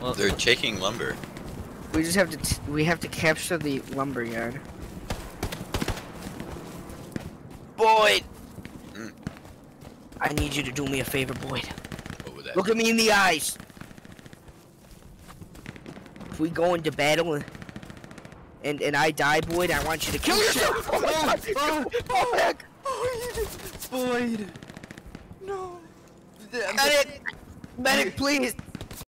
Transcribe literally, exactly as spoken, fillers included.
Well, They're taking lumber. We just have to t we have to capture the lumber yard. Boyd! Mm. I need you to do me a favor, Boyd. What would that Look be? at me in the eyes. If we go into battle and and, and I die, Boyd, I want you to kill yourself. Oh, my God. Oh, heck. Boyd! No! Medic! Medic, please!